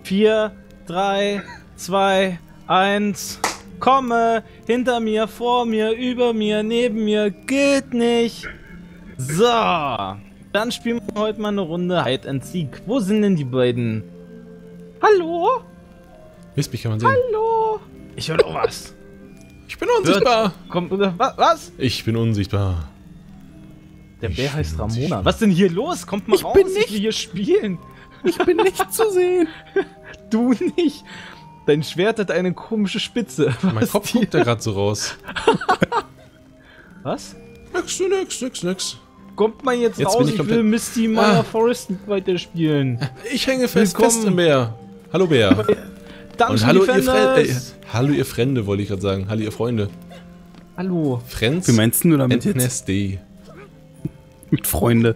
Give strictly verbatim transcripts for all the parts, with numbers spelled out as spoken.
vier, drei, zwei, eins. Komme, hinter mir, vor mir, über mir, neben mir, geht nicht. So, dann spielen wir heute mal eine Runde Hide and Seek. Wo sind denn die beiden? Hallo? Mist, mich kann man sehen. Hallo? Ich höre doch was. Ich bin unsichtbar. Kommt, was? Ich bin unsichtbar. Der Ich Bär heißt bin Ramona. unsichtbar. Was denn hier los? Kommt mal Ich raus, bin dass nicht- wir hier spielen. Ich bin nicht zu sehen. Du nicht. Dein Schwert hat eine komische Spitze. Mein Was Kopf die- guckt da gerade so raus. Was? Nix, nix, nix, nix. Kommt mal jetzt, Jetzt raus, bin ich ich komplett- will Misty Meyer Ah. Forest weiterspielen. Ich hänge fest, Willkommen. fest im Bär. Hallo Bär. Dungeon Und hallo ihr, Defenders. Fre äh, hallo ihr Freunde, wollte ich gerade sagen. Hallo ihr Freunde. Hallo. Friends Wie meinst du damit and jetzt? Nasty. Mit Freunde.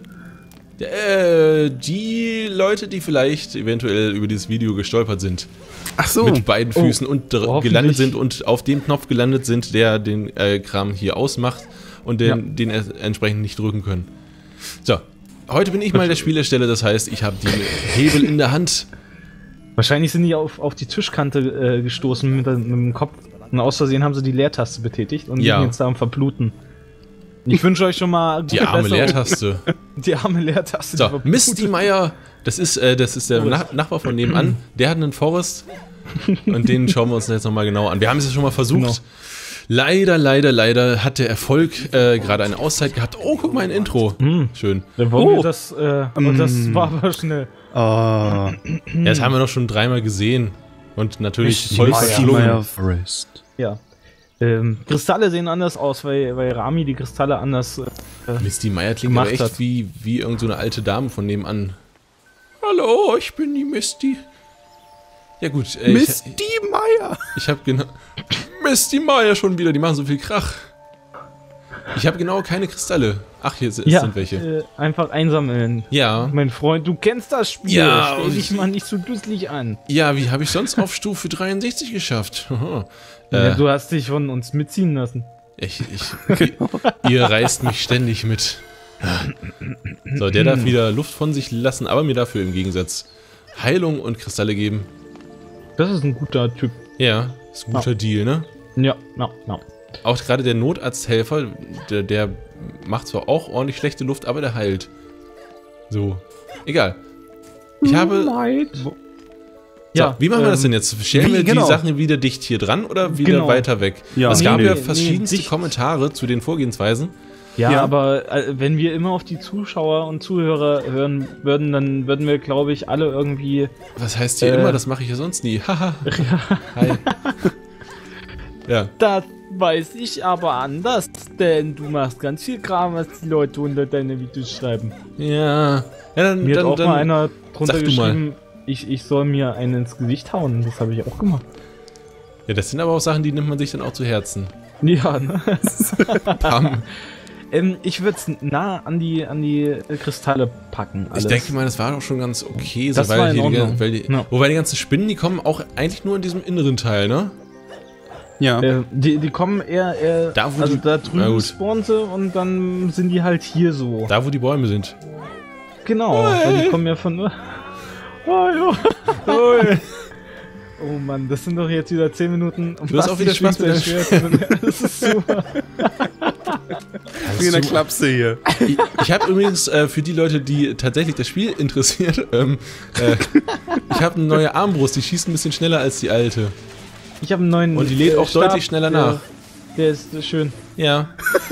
Äh, die Leute, die vielleicht eventuell über dieses Video gestolpert sind. Ach so. Mit beiden Füßen und dr- hoffentlich. gelandet sind und auf dem Knopf gelandet sind, der den äh, Kram hier ausmacht und den, Ja. den er entsprechend nicht drücken können. So, heute bin ich mal der Spielersteller, das heißt, ich habe den Hebel in der Hand. Wahrscheinlich sind die auf, auf die Tischkante äh, gestoßen mit, der- mit dem Kopf. Und aus Versehen haben sie die Leertaste betätigt und Ja. liegen jetzt da am Verbluten. Ich wünsche euch schon mal Die gute arme Besserung. Leertaste. Die arme Leertaste. die So, verblutet. Misty Meyer, das ist, äh, das ist der Forest. Nach Nachbar von nebenan, der hat einen Forest und den schauen wir uns jetzt nochmal genau an. Wir haben es ja schon mal versucht. Genau. Leider, leider, leider hat der Erfolg äh, gerade eine Auszeit gehabt. Oh, guck mal, ein Intro. Hm. Schön. Dann wollen Oh. wir das, äh, und das Mm. war aber schnell. Ah. Ja, das haben wir doch schon dreimal gesehen. Und natürlich Misty voll Meyer. verschlungen. Forest. Ja. Ähm, Kristalle sehen anders aus, weil, weil Rami die Kristalle anders. Äh, Misty Meyer klingt gemacht aber echt hat. wie, wie irgend so eine alte Dame von nebenan. Hallo, ich bin die Misty. Ja gut, äh, Misty ich, Meyer. ich habe genau... Misty Meyer schon wieder, die machen so viel Krach. Ich habe genau keine Kristalle. Ach, hier sind, ja, sind welche. Äh, einfach einsammeln. Ja, Mein Freund, du kennst das Spiel. Ja, Stell und dich ich- mal nicht so dusselig an. ja, wie habe ich sonst auf Stufe dreiundsechzig geschafft? Haha. Ja, äh, du hast dich von uns mitziehen lassen. ich, ich, ihr reißt mich ständig mit. So, der darf wieder Luft von sich lassen, aber mir dafür im Gegensatz Heilung und Kristalle geben. Das ist ein guter Typ. Ja, ist ein guter Deal, ne? Ja, ja, ja. Auch gerade der Notarzthelfer, der, der macht zwar auch ordentlich schlechte Luft, aber der heilt. So, egal. Ich habe... So, Ja, wie machen wir das ähm, denn jetzt? Stellen wie, wir genau. die Sachen wieder dicht hier dran oder wieder Genau. weiter weg? Ja. es Nee, gab nee, ja nee, verschiedenste dicht. Kommentare zu den Vorgehensweisen. Ja, Ja. aber äh, wenn wir immer auf die Zuschauer und Zuhörer hören würden, dann würden wir, glaube ich, alle irgendwie. Was heißt hier Äh. immer? Das mache ich ja sonst nie. Haha. Hi. Ja. Das weiß ich aber anders, denn du machst ganz viel Kram, was die Leute unter deine Videos schreiben. Ja. Ja, dann, Mir dann, hat auch dann mal einer drunter sag du mal. geschrieben, ich, ich soll mir einen ins Gesicht hauen. Das habe ich auch gemacht. Ja, das sind aber auch Sachen, die nimmt man sich dann auch zu Herzen. Ja, ne? Pam. ähm, ich würde es nah an die, an die äh, Kristalle packen. Alles. Ich denke mal, das war doch schon ganz okay, so, Das war weil, in hier die, Ordnung. weil die, Ja. wobei die ganzen Spinnen, die kommen auch eigentlich nur in diesem inneren Teil, ne? Ja. Äh, die, die kommen eher, eher Da, wo also die- da Na drüben gut. spawnen sie und dann sind die halt hier so. Da, wo die Bäume sind. Genau, weil die kommen ja von... Oh, ja. Oh Mann, das sind doch jetzt wieder zehn Minuten. Und Du hast auch wieder Spaß mit deinem Das ist super. Wie in der Klapse hier. Ich, ich habe übrigens äh, für die Leute, die tatsächlich das Spiel interessiert, ähm, äh, ich habe eine neue Armbrust, die schießt ein bisschen schneller als die alte. Ich habe einen neuen. Und die lädt äh, auch deutlich schneller der, nach. Der ist äh, schön. Ja.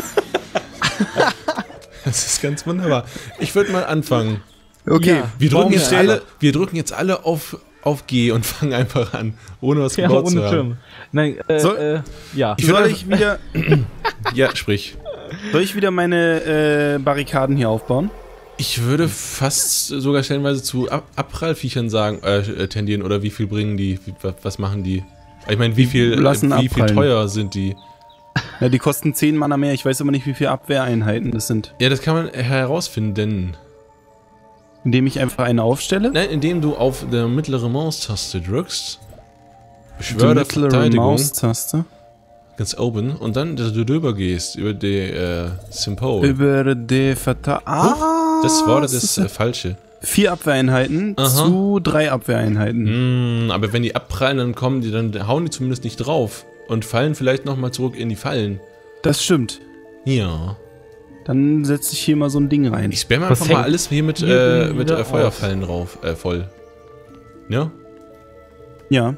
Das ist ganz wunderbar. Ich würde mal anfangen. Okay. Ja. Wir drücken, Warum jetzt nicht? alle, wir drücken jetzt alle auf, auf G und fangen einfach an, ohne was Ja, gebaut zu ohne haben. Schirm. Nein, äh, Soll- äh, ja. Ich Soll würde ich wieder, Ja, sprich. soll ich wieder meine äh, Barrikaden hier aufbauen? Ich würde fast sogar stellenweise zu Ab Abprallviechern sagen, äh, äh, tendieren, oder wie viel bringen die, wie, wa- was machen die? Ich meine, wie viel, Lassen äh, wie viel abprallen. teuer sind die? Ja, die kosten zehn Mana mehr. Ich weiß aber nicht, wie viele Abwehreinheiten das sind. Ja, das kann man herausfinden. Indem ich einfach eine aufstelle. Nein, indem du auf der mittlere Maustaste drückst, Die beschwör der mittlere Verteidigung, Maustaste. ganz oben, und dann dass du drüber gehst, über die äh, Symbol. Über die Verteidigung. Ah, Das war das, ist äh, Falsche. Vier Abwehreinheiten Aha. zu drei Abwehreinheiten. Mm, aber wenn die abprallen, dann kommen die, dann hauen die zumindest nicht drauf. Und fallen vielleicht nochmal zurück in die Fallen. Das stimmt. Ja. Dann setze ich hier mal so ein Ding rein. Ich spamme Was einfach mal hängt alles hier mit, hier äh, denn mit wieder äh, Feuerfallen drauf, äh, voll. Ja? Ja.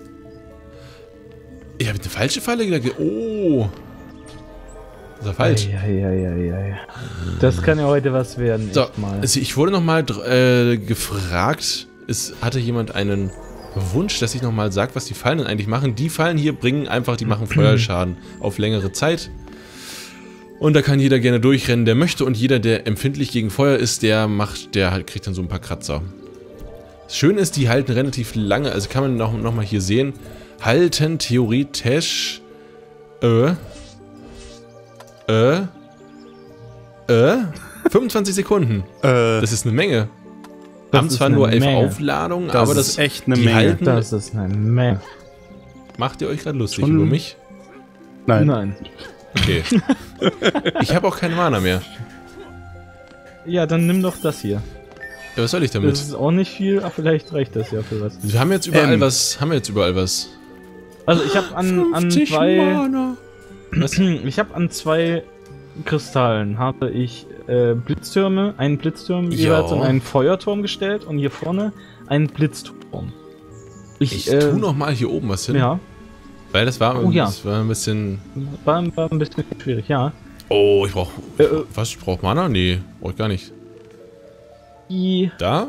Ich habe eine falsche Falle gedacht. Oh. Das war falsch. Eieieiei. Das kann ja heute was werden. So, echt mal. also ich wurde nochmal äh, gefragt, es hatte jemand einen Wunsch, dass ich nochmal sage, was die Fallen denn eigentlich machen. Die Fallen hier bringen einfach, die machen Feuerschaden auf längere Zeit. Und da kann jeder gerne durchrennen, der möchte. Und jeder, der empfindlich gegen Feuer ist, der macht, der halt, kriegt dann so ein paar Kratzer. Das Schöne ist, die halten relativ lange, also kann man noch, noch mal hier sehen, halten theoretisch äh, äh, äh, fünfundzwanzig Sekunden. Äh, Das ist eine Menge. Das Haben ist zwar eine nur elf Menge. Aufladungen, das aber ist das echt eine die Menge. halten. Das ist eine Menge. Macht ihr euch gerade lustig Schon- über mich? Nein. Nein. Okay. Ich habe auch keine Mana mehr. Ja, dann nimm doch das hier. Ja, was soll ich damit? Das ist auch nicht viel, aber vielleicht reicht das ja für was. Wir haben jetzt überall Ähm. was. Haben wir jetzt überall was? Also ich habe an, an zwei, Mana. Was? ich habe an zwei Kristallen habe ich äh, Blitztürme, einen Blitzturm Ja. jeweils und einen Feuerturm gestellt und hier vorne einen Blitzturm. Ich äh, tu noch mal hier oben was hin. Ja, Weil das war, Oh ja. das war ein bisschen. war, war ein bisschen schwierig, ja. Oh, ich brauch. Äh, äh. Was? Ich brauch Mana? Nee, brauch ich gar nicht. Die, Da?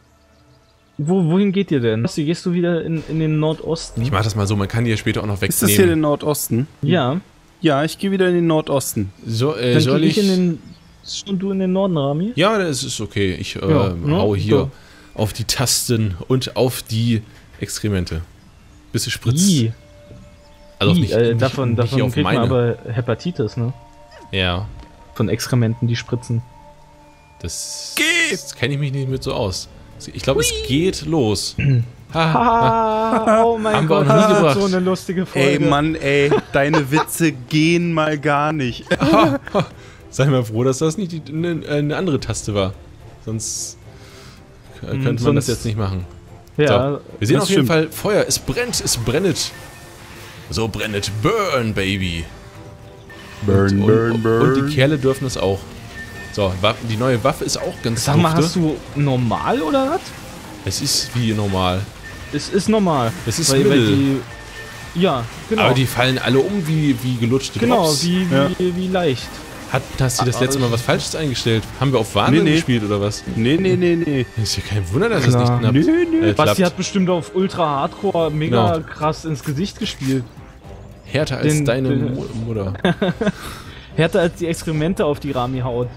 wo, wohin geht ihr denn? Gehst du wieder in, in den Nordosten? Ich mach das mal so, man kann die ja später auch noch Ist das hier der wegnehmen. Nordosten? Ja, Ja, ich gehe wieder in den Nordosten. So, äh, dann soll geh ich. ich in den... Und du in den Norden, Rami? Ja, das ist okay. Ich äh, Ja, ne? hau hier So. auf die Tasten und auf die Exkremente. Bis es spritzt. I. Also I, nicht, äh, nicht, davon nicht davon auf kriegt man meine. aber Hepatitis, ne? Ja, Von Exkrementen, die spritzen. das, das kenne ich mich nicht mit so aus. Ich glaube, es geht los. Ha, ha. Ah, oh mein Haben wir auch Gott, noch nie das gebracht. ist so eine lustige Folge. Ey, Mann, ey, deine Witze gehen mal gar nicht. Ha, ha. Sei mal froh, dass das nicht die, eine, eine andere Taste war. Sonst äh, könnte man sonst- das jetzt nicht machen. Ja, So, wir sehen das auf jeden stimmt. Fall Feuer. Es brennt, es brennet. So brennet. Burn, Baby. Burn, und, burn, und, burn. Und die Kerle dürfen es auch. So, Waffen, die neue Waffe ist auch ganz sag mal, dufte. hast du normal oder was? Es ist wie normal. Es ist normal. Es ist weil, weil Mittel. die, Ja, genau. Aber die fallen alle um wie, wie gelutschte genau, Drops. wie, wie, Ja. wie leicht. Hat, hast du das Ah, letzte Mal was Falsches eingestellt? Haben wir auf Wahnsinn Nee, nee. gespielt oder was? Nee, nee, nee, nee. Ist ja kein Wunder, dass es Klar. nicht knappt. Nö, nö. Äh, Basti klappt. hat bestimmt auf Ultra Hardcore mega Genau. krass ins Gesicht gespielt. Härter als Den- deine den- Mu- Mutter. Härter als die Exkremente auf die Rami haut.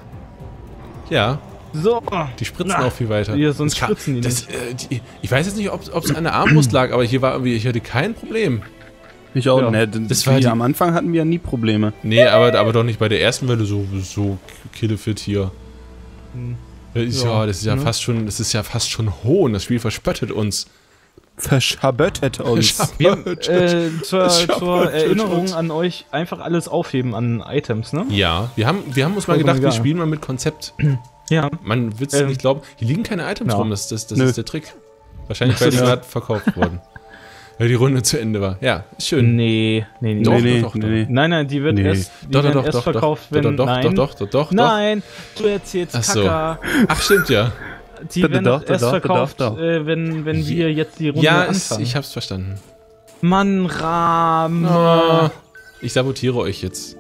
Ja, So. die spritzen Na, auch viel weiter. ja, sonst Das kann- spritzen die das, äh, die, ich weiß jetzt nicht, ob es an der Armbrust lag, aber hier war irgendwie, ich hatte kein Problem. Ich auch, Ja. ne, Das das war war die- am Anfang hatten wir ja nie Probleme. Nee, aber, aber doch nicht bei der ersten Welle so, so killefit hier. Hm. Das ist ja, Ja, das ist ja ne? fast schon, das ist ja fast schon Hohn. Das Spiel verspöttet uns. Verschaböttet uns. Wir haben, äh, zur, Ich hab zur heute Erinnerung schon- an euch einfach alles aufheben an Items, ne? Ja, wir haben, wir haben uns mal Vollkommen gedacht, wir egal. spielen mal mit Konzept. Ja. Man wird es Ähm, nicht glauben. Hier liegen keine Items ja. rum, das, das, das Nö. ist der Trick. Wahrscheinlich, Das weil die ist- gerade verkauft wurden. Weil die Runde zu Ende war. Ja, ist schön. Nee, nee, nee. Doch, nee, nee, doch, doch, nee, nee. Nein, nein, die wird Nee. erst, die Doch, doch, werden doch, erst doch, verkauft, doch, wenn... doch, doch, nein, doch, doch, doch, doch. nein, du erzählst Ach so. Kacker. Ach, stimmt ja. Die Doch, werden doch, doch, erst doch, doch, verkauft, doch. Äh, wenn, wenn Je- wir jetzt die Runde Ja, ist, anfangen. ich hab's verstanden. Mann, Rahm. Ah, ich sabotiere euch jetzt.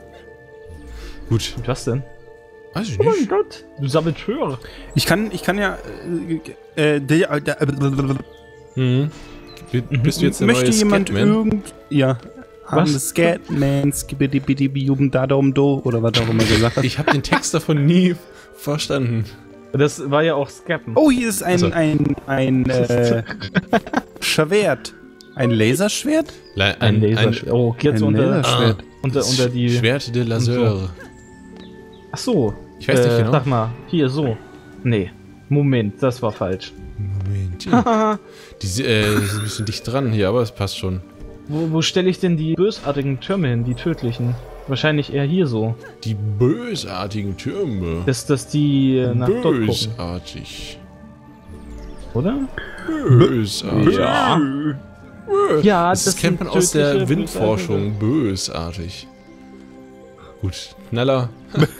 Gut. Was denn? Weiß ich Oh mein nicht. Gott, du Saboteur. Ich kann, ich kann ja. Äh, äh, der, äh, der, Mhm. B- Bist du jetzt der möchte neue jemand Scatman? irgend. Ja. Was? Was? Scatman, skibidi da dom do oder was auch immer gesagt hat. Ich habe den Text davon nie verstanden. Das war ja auch Scappen. Oh, hier ist ein, Also. ein, ein, äh, Schwert. Ein Laserschwert? Le ein Laserschwert. Oh, jetzt ein unter, Laserschwert. unter, unter die... Schwert de Lasseur. Ach so. Ich weiß nicht äh, genau. Sag mal, hier so. Nee, Moment, das war falsch. Moment. Die, äh, die ist ein bisschen dicht dran hier, aber es passt schon. Wo, wo stelle ich denn die bösartigen Türme hin, die tödlichen? Wahrscheinlich eher hier so. Die bösartigen Türme. Dass, dass die äh, nach dort gucken. Bösartig. Oder? Bösartig. Ja. Ja, Das, das kennt man aus der tödliche, Windforschung. Bösartig. Gut, Knaller.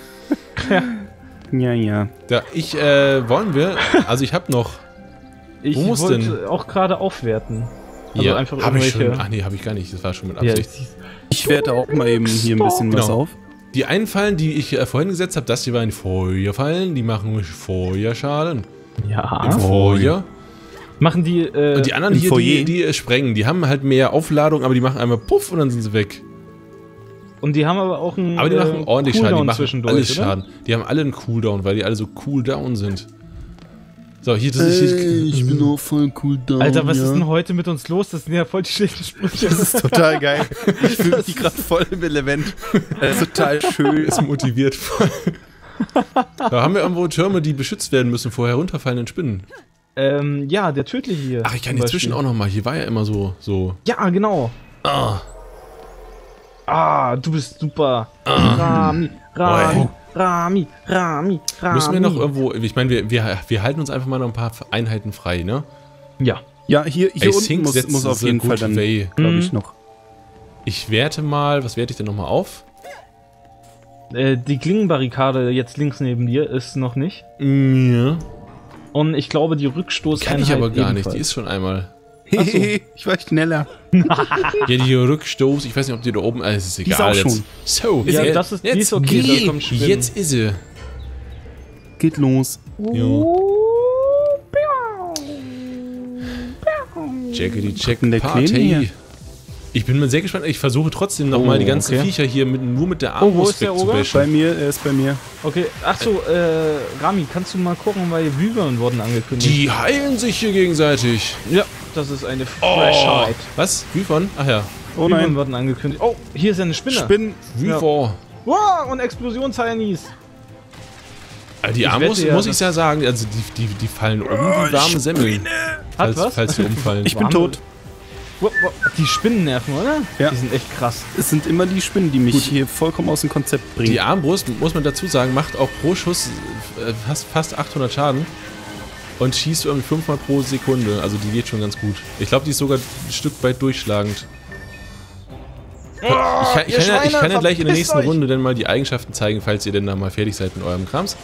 Ja, ja. Ja, ich, äh, wollen wir, also ich hab noch, Ich Wo muss wollte denn? auch gerade aufwerten. Also ja, einfach hab ich irgendwelche... schon, ach nee, hab ich gar nicht, das war schon mit Ja, Absicht. Ich werte auch mal eben hier ein bisschen was Genau. auf. Die einen Fallen, die ich äh, vorhin gesetzt habe, das hier waren Feuerfallen, die machen Feuerschaden. ja. Feuer. Machen die... Äh, Und die anderen im hier, Foyer? die, die äh, sprengen, die haben halt mehr Aufladung, aber die machen einmal Puff und dann sind sie weg. und die haben aber auch einen Aber die machen äh, ordentlich Schaden, die Cooldown machen zwischendurch, alles oder? Schaden. Die haben alle einen Cooldown, weil die alle so cool down sind. So, hier, das ist hier, bin auch voll cool down. Alter, was ist denn heute mit uns los? Das sind ja voll die schlechten Sprüche. Das ist total geil. Ich fühle mich gerade voll im Element. Das ist total schön. ist motiviert voll. Da haben wir irgendwo Türme, die beschützt werden müssen vor herunterfallenden Spinnen. ähm, ja, der tödliche hier. Ach, ich kann zum die zwischen Beispiel. auch noch mal. Hier war ja immer so, so. Ja, genau. Ah, Ah, du bist super. Rami, Rami, Oi. Rami, Rami, Rami. müssen wir noch irgendwo. Ich meine, wir, wir, wir halten uns einfach mal noch ein paar Einheiten frei, ne? Ja. Ja, hier, hier I unten think muss, that's muss auf the jeden good Fall dann, way. glaube ich, Mhm. noch. Ich werte mal. Was werte ich denn nochmal auf? Äh, die Klingenbarrikade jetzt links neben dir ist noch nicht. Ja. Und ich glaube, die Rückstoßeinheit Kann ich aber gar nicht. Die ebenfalls. ist schon einmal. Hehehe, ich war schneller. Ja, die Rückstoß. Ich weiß nicht, ob die da oben. Ah, es ist ist egal. auch jetzt. schon. So, Ja, jetzt, das ist- die jetzt, ist okay, da kommen Spinnen. jetzt ist sie. Geht los. Jo. Jackety Jack denn der Kleine Party. hier? Ich bin mal sehr gespannt. Ich versuche trotzdem nochmal Oh, die ganzen okay. Viecher hier mit, nur mit der Oh, wo Armbrust ist der Oger? Bei wegzubashen. mir, er ist bei mir. Okay, ach so, äh, Rami, kannst du mal gucken, weil Wyvern wurden angekündigt. Die heilen sich hier gegenseitig. Ja, das ist eine Oh. Frechheit. Was? Wyvern? Ach ja. Oh Wyvern nein. wurden angekündigt. Oh, hier ist ja eine Spinne. Spinnen. Wyvern. Wow, und Explosions-Heinis. Also die Ich Armbrust, wette ja, muss ich dass- ja sagen, also die, die, die fallen um wie warme Semmeln. Hat Falls, was? falls sie umfallen. Ich bin Warme- tot. Wow, wow, die Spinnennerven, oder? Ja. Die sind echt krass. Es sind immer die Spinnen, die mich hier vollkommen aus dem Konzept bringen. Die Armbrust, muss man dazu sagen, macht auch pro Schuss äh, fast, fast achthundert Schaden und schießt irgendwie fünfmal pro Sekunde. Also die geht schon ganz gut. Ich glaube, die ist sogar ein Stück weit durchschlagend. Ich kann, ich ihr kann, ja, ich Schweine, kann ja gleich in der verpisst nächsten euch! Runde dann mal die Eigenschaften zeigen, falls ihr denn da mal fertig seid mit eurem Krams.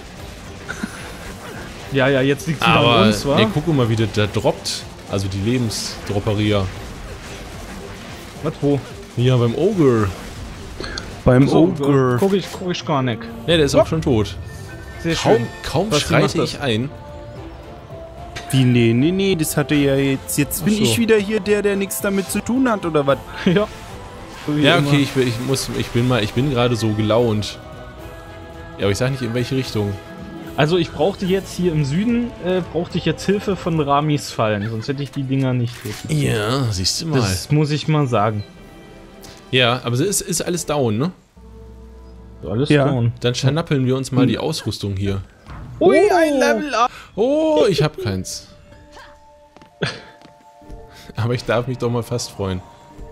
Ja, ja, jetzt liegt sie an Aber uns, wa? ey, guck mal, wie der da droppt. Also die Lebensdropperia. Was, wo? Ja, beim Ogre. Beim So, Ogre. Guck ich, guck ich gar nicht. Ja, der ist auch schon tot. Sehr Kaum, schön. kaum Was schreite macht das? ich ein. Wie, nee, nee, nee, das hatte ja jetzt. Jetzt bin Ach so. ich wieder hier der, der nichts damit zu tun hat, oder was? Ja. So wie Ja, immer. okay, ich, bin- ich muss, ich bin mal, ich bin gerade so gelaunt. Ja, aber ich sag nicht in welche Richtung. Also ich brauchte jetzt hier im Süden, äh, brauchte ich jetzt Hilfe von Ramis Fallen, sonst hätte ich die Dinger nicht tot. Ja, siehst du mal. Das muss ich mal sagen. Ja, aber es ist, ist alles down, ne? Alles Ja. down. Dann schnappeln wir uns mal die Ausrüstung hier. Ui, ein Level up! Oh, ich hab keins. Aber ich darf mich doch mal fast freuen.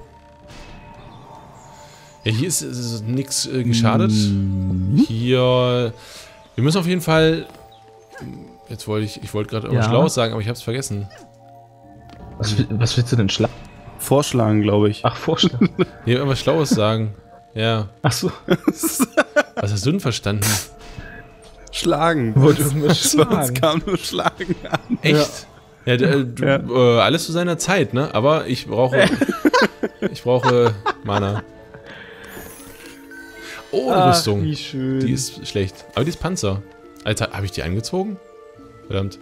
Ja, hier ist, ist nix äh, geschadet. Hier. Wir müssen auf jeden Fall. Jetzt wollte ich, ich wollte gerade irgendwas Ja. Schlaues sagen, aber ich hab's vergessen. Was, was willst du denn schlagen? Vorschlagen, glaube ich. Ach, vorstellen. Nee, irgendwas Schlaues sagen. Ja. Ach so. Was hast du denn verstanden? Schlagen. Wollte irgendwas Es schlagen. kam nur Schlagen an. Echt? Ja, d- äh, du, Ja. Äh, alles zu seiner Zeit, ne? Aber ich brauche. ich brauche Mana. Oh, eine Ach, Rüstung. wie schön. Die ist schlecht. Aber die ist Panzer. Alter, habe ich die angezogen? Verdammt.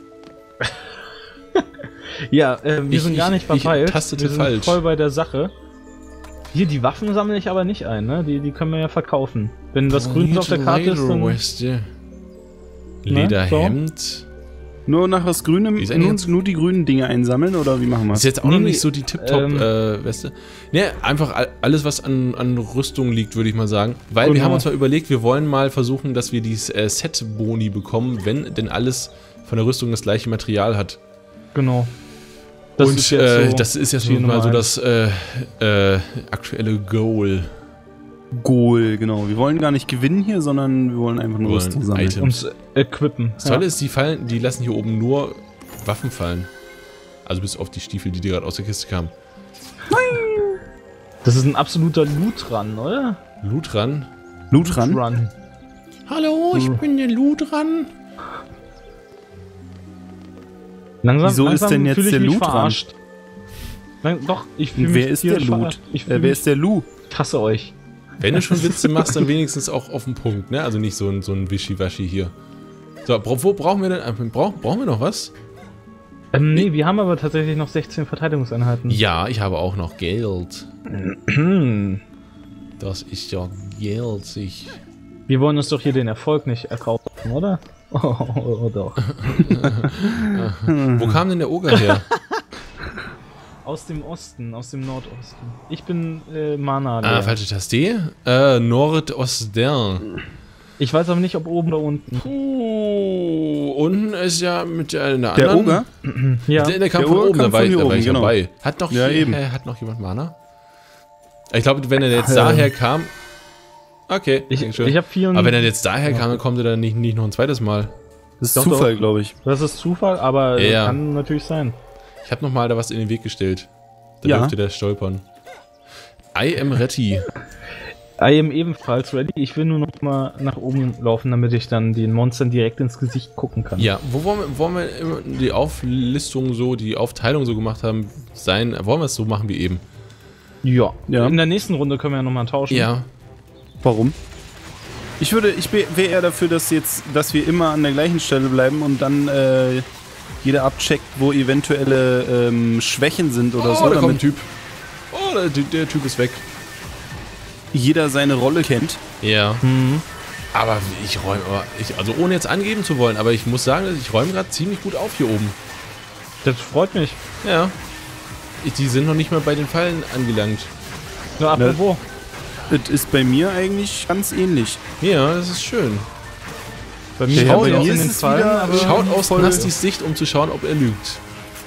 Ja, äh, wir Ich- sind gar ich- nicht ich verpeilt. tastete wir sind falsch. voll bei der Sache. Hier, die Waffen sammle ich aber nicht ein, ne? Die, die können wir ja verkaufen. Wenn was Grünes auf der Karte ist, dann... Weste. Lederhemd. Nur nach was Grünem, Wie ist eigentlich nur, jetzt- nur die grünen Dinge einsammeln, oder wie machen wir Ist es? jetzt auch Nee, noch nee, nicht so die Tip-Top ähm, äh, Weste. Ne, einfach all- alles, was an, an Rüstung liegt, würde ich mal sagen. Weil wir Genau. haben uns mal überlegt, wir wollen mal versuchen, dass wir dieses äh, Set-Boni bekommen, wenn denn alles von der Rüstung das gleiche Material hat. Genau. Das Und ist jetzt äh, so das ist jetzt Ziel nun mal Nummer so eins. das äh, äh, aktuelle Goal. Goal, genau. Wir wollen gar nicht gewinnen hier, sondern wir wollen einfach nur Wir Rüstung wollen sammeln. Items. Ums Equippen. Das Tolle ist, die fallen, die lassen hier oben nur Waffen fallen. Also bis auf die Stiefel, die dir gerade aus der Kiste kamen. Das ist ein absoluter Loot-Run, oder? Loot ran. Loot ran. Run. Hallo, ich bin der Loot ran. Langsam, Wieso ist langsam denn jetzt fühl ich der mich Loot dran? verarscht. Lang, doch, ich fühle Und mich wer ist hier der Loot? verarscht. Ich Äh, fühl wer mich, ist der Lu? ich hasse euch. Wenn du schon Witze machst, dann wenigstens auch auf den Punkt, ne? Also nicht so ein, so ein Wischiwaschi hier. So, bra- wo brauchen wir denn? äh, Brauch, brauchen wir noch was? Ähm, nee, wir haben aber tatsächlich noch sechzehn Verteidigungseinheiten. Ja, ich habe auch noch Geld. Hm. Das ist ja Geld, ich. Wir wollen uns doch hier den Erfolg nicht erkaufen, oder? Oh, oh, oh doch. Wo kam denn der Oger her? Aus dem Osten, aus dem Nordosten. Ich bin äh, Mana. Ah, falsche Taste. Äh, Nordosten. Ich weiß aber nicht, ob oben oder unten. Oh, unten ist ja mit einer Der anderen. Oger? Ja. Der, der kam Der von Oger oben, kam da war, von ich- hier da war oben, ich genau. dabei. Hat noch, Ja, hier, eben. Äh, hat noch jemand Mana? Ich glaube, wenn er jetzt daher kam. Okay, Ich, Dankeschön. ich habe vier. Aber wenn er jetzt daher kam, dann kommt er dann nicht, nicht noch ein zweites Mal. Das ist Doch, Zufall, doch. glaube ich. Das ist Zufall, aber Ja. kann natürlich sein. Ich habe nochmal da was in den Weg gestellt. Da Ja. dürfte der stolpern. I am ready. I am ebenfalls ready. Ich will nur noch mal nach oben laufen, damit ich dann den Monstern direkt ins Gesicht gucken kann. Ja, wo wollen wir, wollen wir immer die Auflistung so, die Aufteilung so gemacht haben, sein? Wollen wir es so machen wie eben? Ja. Ja. In der nächsten Runde können wir ja nochmal tauschen. Ja. Warum? Ich würde, ich wäre eher dafür, dass jetzt, dass wir immer an der gleichen Stelle bleiben und dann äh, jeder abcheckt, wo eventuelle ähm, Schwächen sind oder Oh, so, da kommt ein damit Typ. Oh, der, der Typ ist weg. jeder seine Rolle kennt. Ja. Mhm. Aber ich räume, aber ich, also ohne jetzt angeben zu wollen, aber ich muss sagen, ich räume gerade ziemlich gut auf hier oben. Das freut mich. Ja. Ich, die sind noch nicht mal bei den Fallen angelangt. Nur apropos. Das ist bei mir eigentlich ganz ähnlich. Ja, das ist schön. Bei mir Ja, haut bei er mir in ist den es Fallen, wieder- aber Schaut aus voll- Nastis Sicht, um zu schauen, ob er lügt.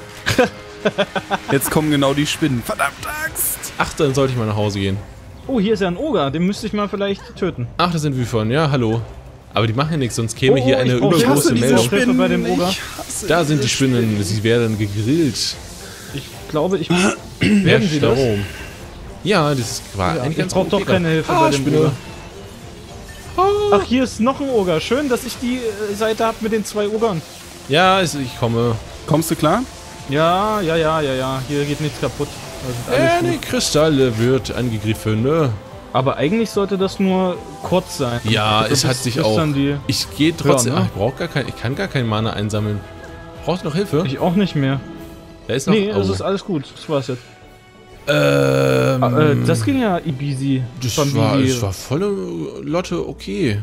Jetzt kommen genau die Spinnen. Verdammt Axt! Ach, dann sollte ich mal nach Hause gehen. Oh, hier ist ja ein Oger. Den müsste ich mal vielleicht töten. Ach, das sind Wyvern. Ja, hallo. Aber die machen ja nichts, sonst käme Oh, hier ich eine brauch- ich übergroße hasse diese Meldung. Spinnen. Hilfe bei dem Oger. Ich hasse Da sind die diese Spinnen. Sie werden gegrillt. Ich glaube, ich Wer werden sie das? Strom. Ja, das war Ja, eigentlich ich ganz brauche doch okay. keine Hilfe Ah, bei dem Spinne. Oger. Ach, hier ist noch ein Oger. Schön, dass ich die äh, Seite habe mit den zwei Ogern. Ja, es- ich komme. Kommst du klar? Ja, ja, ja, ja, ja. Hier geht nichts kaputt. Das ist alles Äh, gut. die Kristalle wird angegriffen, ne? Aber eigentlich sollte das nur kurz sein. Ja, Also es hat bis- sich bis auch. dann die Ich gehe trotzdem. Ja, ne? Ach, ich brauche gar kein. Ich kann gar kein Mana einsammeln. Brauchst du noch Hilfe? ich auch nicht mehr. Da ist noch. Nee, oh. das ist alles gut. Das war's jetzt. Ähm, Ah, äh, das ging ja easy. das von war, wie- es war volle Lotte okay.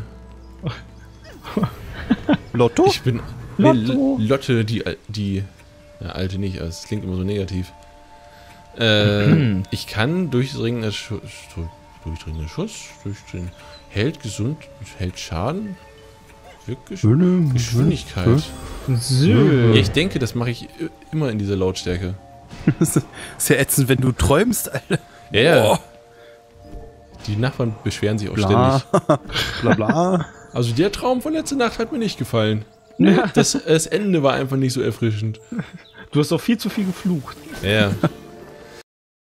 Lotto? Ich bin. Nee, Lotto. L- Lotte, die. die ja, alte nicht, aber es klingt immer so negativ. Äh, ich kann durchdringender Schuss. Durchdringender Schuss? Durchdringender. Hält gesund. Hält Schaden. Wirklich? Geschwindigkeit. So. Ja, ich denke, das mache ich i- immer in dieser Lautstärke. Das ist ja ätzend, wenn du träumst, Alter. Ja, ja. Boah. Die Nachbarn beschweren sich auch Bla. ständig. Bla bla. Also der Traum von letzter Nacht hat mir nicht gefallen. Ja. Das, das Ende war einfach nicht so erfrischend. Du hast doch viel zu viel geflucht. Ja, ja.